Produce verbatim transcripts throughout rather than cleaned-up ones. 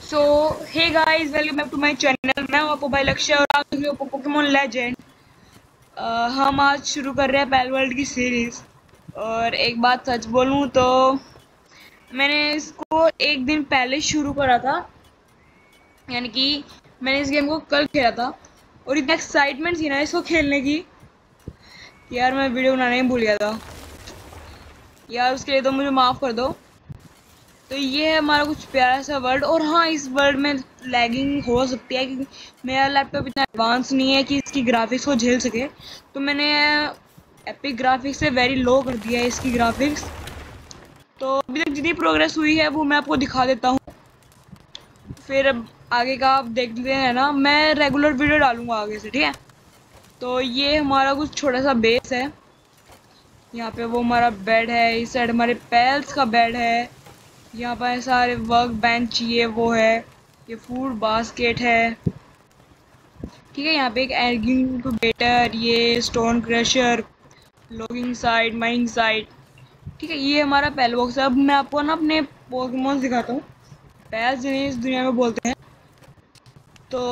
So hey guys, welcome back to my channel. मैं हूं आपको भाई लक्ष्य और आप देख रहे हो पोकेमॉन लेजेंड। हम आज शुरू कर रहे हैं पैल वर्ल्ड की सीरीज। और एक बात सच बोलूं तो मैंने इसको एक दिन पहले शुरू करा था, यानी कि मैंने इस गेम को कल खेला था। और इतना एक्साइटमेंट थी ना इसको खेलने की कि यार मैं वीडियो बनाने ही भूल गया था यार। उसके लिए तो मुझे माफ़ कर दो। तो ये है हमारा कुछ प्यारा सा वर्ल्ड। और हाँ, इस वर्ल्ड में लैगिंग हो सकती है क्योंकि मेरा लैपटॉप इतना एडवांस नहीं है कि इसकी ग्राफिक्स को झेल सके। तो मैंने एपिक ग्राफिक्स से वेरी लो कर दिया है इसकी ग्राफिक्स। तो अभी तक जितनी प्रोग्रेस हुई है वो मैं आपको दिखा देता हूँ, फिर अब आगे का आप देख लेते हैं ना। मैं रेगुलर वीडियो डालूंगा आगे से, ठीक है। तो ये हमारा कुछ छोटा सा बेस है। यहाँ पे वो हमारा बेड है, इस साइड हमारे पैल्स का बेड है। यहाँ पर सारे वर्क बेंच ये वो है, ये फूड बास्केट है, ठीक है। यहाँ पे एक इनक्यूबेटर, ये stone crusher, logging site, mining site, ठीक है। ये हमारा पैल बॉक्स है। अब मैं आपको ना अपने पोकेमॉन दिखाता हूँ। पैल जिन्हें इस दुनिया में बोलते हैं। तो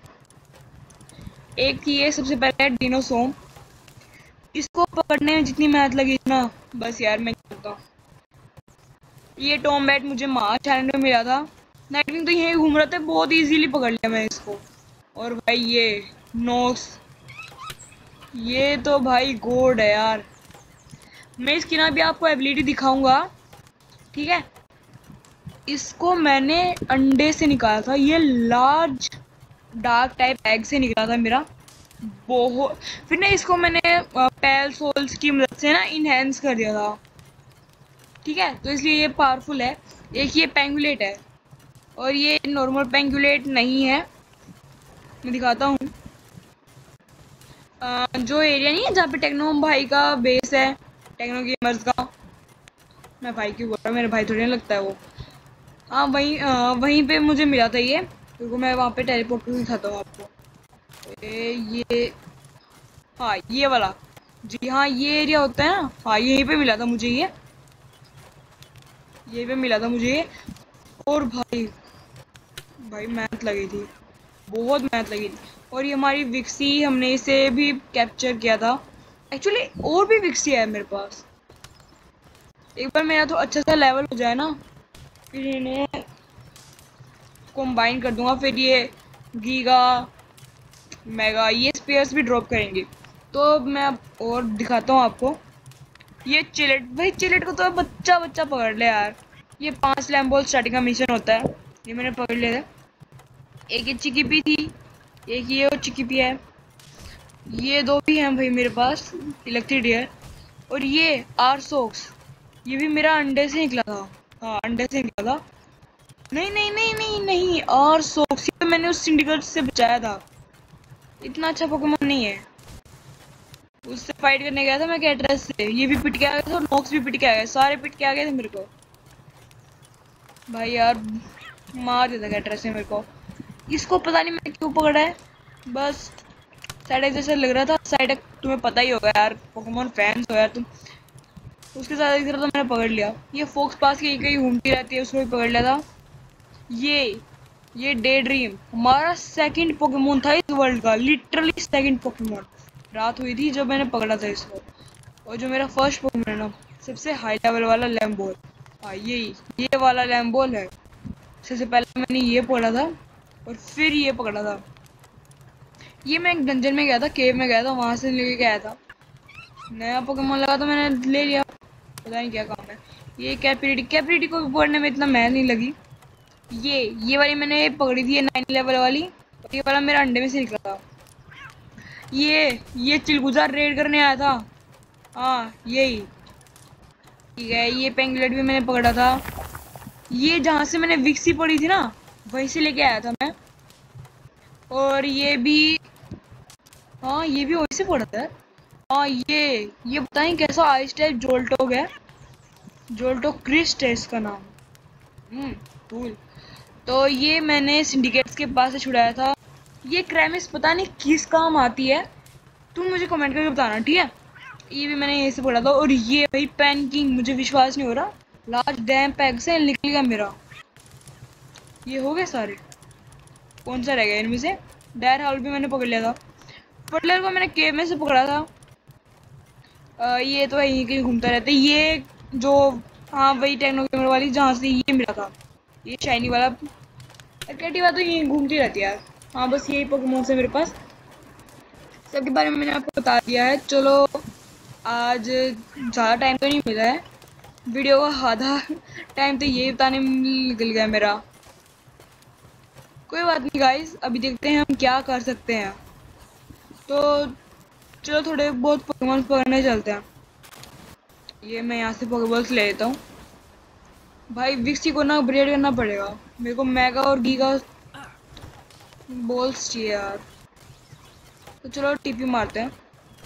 एक थी ये, सबसे पहले डिनोसोम। इसको पकड़ने में जितनी मेहनत लगी ना, बस यार मैं करता हूँ। ये टॉम्बैट मुझे मार्च आइलैंड में मिला था। नाइटविंग तो यहीं घूम रहा था, बहुत इजीली पकड़ लिया मैं इसको। और भाई ये नोक्स, ये तो भाई गोड है यार। मैं इसकी ना भी आपको एबिलिटी दिखाऊंगा, ठीक है। इसको मैंने अंडे से निकाला था, ये लार्ज डार्क टाइप एग से निकला था मेरा। बहुत फिर ना इसको मैंने पैल सोल्स की मदद से ना इनहेंस कर दिया था, ठीक है। तो इसलिए ये पावरफुल है। एक ये पेंगुलेट है और ये नॉर्मल पेंगुलेट नहीं है। मैं दिखाता हूँ। जो एरिया नहीं है जहाँ पे टेक्नो भाई का बेस है, टेक्नो गेमर्स का। मैं भाई क्यों बोल रहा हूँ, मेरे भाई थोड़ी ना लगता है वो। हाँ वहीं वहीं पे मुझे मिला था ये, क्योंकि मैं वहाँ पे टेलीपोर्ट करके दिखाता हूँ आपको। ए, ये हाँ ये वाला, जी हाँ ये एरिया होता है ना। हाँ यहीं पे मिला था मुझे ये, यहीं पे मिला था मुझे ये। और भाई भाई मेहनत लगी थी, बहुत मेहनत लगी थी। और ये हमारी विक्सी, हमने इसे भी कैप्चर किया था। एक्चुअली और भी विक्सी है मेरे पास। एक बार मेरा तो अच्छा सा लेवल हो जाए ना, फिर इन्हें कंबाइन कर दूंगा। फिर ये गीगा मेगा ये स्पेयर्स भी ड्रॉप करेंगे। तो अब मैं और दिखाता हूँ आपको। ये चिलेट, भाई चिलेट को तो बच्चा बच्चा पकड़ ले यार। ये पांच लैम्बोल स्टार्टिंग का मिशन होता है, ये मैंने पकड़ लिया था। एक ये चिकीपी थी, एक ये और चिकीपी है। ये दो भी हैं भाई मेरे पास, इलेक्ट्रिक डियर। और ये आरसोक्स, ये भी मेरा अंडे से निकला था। हाँ अंडे से निकला था। नहीं नहीं नहीं नहीं नहीं, आरसोक्स ये तो मैंने उस सिंडिकेट से बचाया था। इतना अच्छा पोकेमॉन नहीं है। उससे फाइट करने गया था मैं कैटरस से, ये भी पिट के आ गया था और नॉक्स भी पिट के आ गया, सारे पिट के आ गए थे मेरे को। भाई यार मार देता कैटरस ने मेरे को। इसको पता नहीं मैं क्यों पकड़ा है, बस साइड जैसा लग रहा था। साइड तुम्हें पता ही होगा यार, पोकेमॉन फैंस हो यार तुम। उसके साथ एक तरह तो मैंने पकड़ लिया। ये फोक्स पास की कहीं घूमती रहती है, उसको भी पकड़ लिया था। ये ये डे ड्रीम हमारा सेकंड पोकेमॉन था इस वर्ल्ड का, लिटरली सेकंड पोकेमॉन। रात हुई थी जब मैंने पकड़ा था इसको। और जो मेरा फर्स्ट पोकेमॉन है ना, सबसे हाई लेवल वाला लैम्बोल। हाँ यही ये वाला लैम्बोल है। सबसे पहले मैंने ये पकड़ा था और फिर ये पकड़ा था। ये मैं एक डंजन में गया था, केव में गया था, वहां से लेके गया था। नया पोकेमॉन लगा तो मैंने ले लिया, पता नहीं क्या काम है। ये कैप्रिटी, कैप्रिटी को पकड़ने में इतना मेहनत नहीं लगी। ये ये वाली मैंने पकड़ी थी, ये नाइन लेवल वाली। और ये वाला मेरा अंडे में से निकला था। ये ये चिलगुजार रेड करने आया था। हाँ यही, ठीक है। ये पेंगुलेट भी मैंने पकड़ा था। ये जहाँ से मैंने विक्सी पड़ी थी ना, वहीं से लेके आया था मैं। और ये भी, हाँ ये भी वहीं से पड़ा था। हाँ ये ये बताएं कैसा आइस टाइप जोल्टोग है, जोल्टो क्रिस्ट है इसका नाम। Hmm cool. तो ये मैंने सिंडिकेट्स के पास से छुड़ाया था। ये क्रेमिस पता नहीं किस काम आती है, तुम मुझे कमेंट करके बताना, ठीक है। ये भी मैंने यहीं से पढ़ा था। और ये भाई पैन किंग, मुझे विश्वास नहीं हो रहा, लार्ज डैम पैक से निकल गया मेरा। ये हो गए सारे। कौन सा रह गया इनमें से? डायर हाउल भी मैंने पकड़ लिया था। फटलर को मैंने केव में से पकड़ा था। आ, ये तो यहीं कहीं घूमता रहता है। ये जो, हाँ वही टेक्नो गेमर वाली जहाँ से ये मिला था, ये शाइनी वाला। कैटिवा तो यहीं घूमती रहती है यार। हाँ बस यही पोकेमोन है मेरे पास। सबके बारे में मैंने आपको बता दिया है। चलो आज ज़्यादा टाइम तो नहीं मिला है, वीडियो का आधा टाइम तो ये बताने में निकल गया मेरा। कोई बात नहीं गाइस, अभी देखते हैं हम क्या कर सकते हैं। तो चलो थोड़े बहुत पोकेमोन पकड़ने चलते हैं। ये मैं यहाँ से पोकेबॉल्स ले लेता हूँ। भाई विक्सी को ना अपग्रेड करना पड़ेगा मेरे को। मेगा और गीगा बॉल्स चाहिए यार। तो चलो टीपी मारते हैं।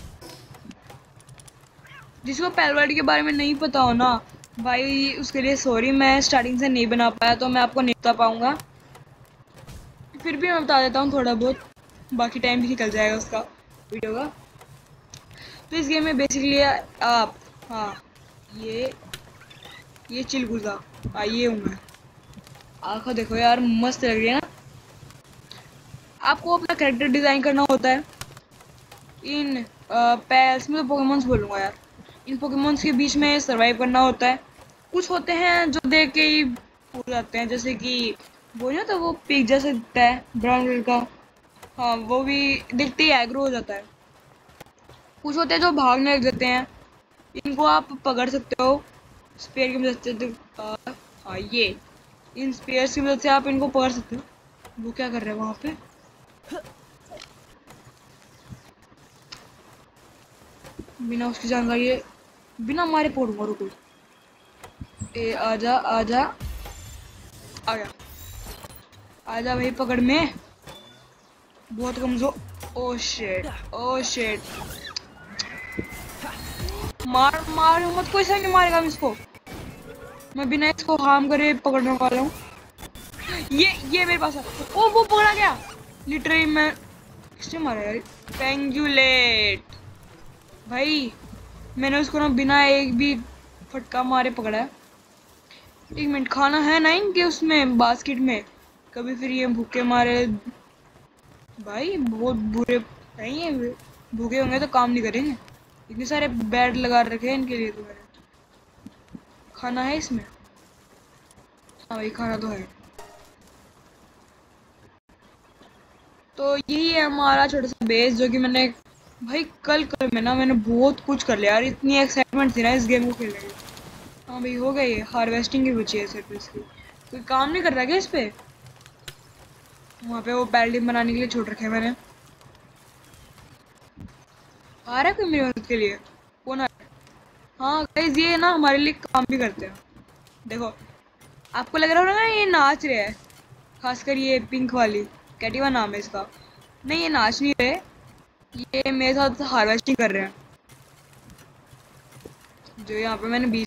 जिसको पैलवर्ड के बारे में नहीं पता हो ना भाई, उसके लिए सॉरी, मैं स्टार्टिंग से नहीं बना पाया तो मैं आपको नहीं बता पाऊँगा। फिर भी मैं बता देता हूँ थोड़ा बहुत, बाकी टाइम भी निकल जाएगा उसका वीडियो का। तो इस गेम में बेसिकली आप, हाँ ये ये चिलगुजा, हाँ ये हूँ मैं। आँखों देखो यार मस्त लग रही है ना। आपको अपना कैरेक्टर डिज़ाइन करना होता है इन पैल्स में, तो पोकेमॉन्स बोलूँगा यार। इन पोकेमॉन्स के बीच में सरवाइव करना होता है। कुछ होते हैं जो देख के ही हो जाते हैं, जैसे कि वो नहीं होता, वो पिग जैसा दिखता है ब्राउन कलर का, हाँ वो भी दिखते ही एग्रो हो जाता है। कुछ होते हैं जो भागने लग जाते हैं, इनको आप पकड़ सकते हो स्पेयर की मदद से। हाँ ये इन स्पेयर्स की मदद से आप इनको पकड़ सकते हो। वो क्या कर रहे हैं वहाँ पे? बिना उसकी जानकारी, बिना मारे पकड़ूंगा। रुको, ए आजा आजा आजा आजा भाई, पकड़ में। बहुत कमजोर। ओ शिट ओ शिट, मार मार मत, कोई सा नहीं मारेगा इसको। मैं बिना इसको हार्म करे पकड़ने वाला हूँ। ये ये मेरे पास है। ओ वो पकड़ा गया लिटरली। मैं किसने मारा यार? पेंगुलेट भाई, मैंने उसको ना बिना एक भी फटका मारे पकड़ा है। एक मिनट, खाना है ना इनके उसमें बास्केट में? कभी फिर ये भूखे मारे भाई, बहुत बुरे नहीं है। भूखे होंगे तो काम नहीं करेंगे। इतने सारे बेड लगा रखे हैं इनके लिए तो मैंने। खाना है इसमें? हाँ भाई खाना तो है। तो यही है हमारा छोटा सा बेस, जो कि मैंने भाई कल कल में ना मैंने बहुत कुछ कर लिया यार। इतनी एक्साइटमेंट थी ना इस गेम को खेलने की। हाँ भाई हो गई है, हार्वेस्टिंग की बची है सिर्फ इसकी। कोई काम नहीं कर रहा क्या इस पे? वहाँ पे वो बिल्डिंग बनाने के लिए छोड़ रखे हैं मैंने। आ रहा है कोई मेरी मदद के लिए? कौन आ रहा है? हाँ गाइस, ये ना हमारे लिए काम भी करते हैं। देखो आपको लग रहा होगा ना ये नाच रहे हैं, खासकर ये पिंक वाली, कैटिवा नाम है इसका। नहीं ये नाच नहीं रहे, ये मेरे साथ हार्वेस्टिंग कर रहे हैं। जो यहाँ पे मैंने बीच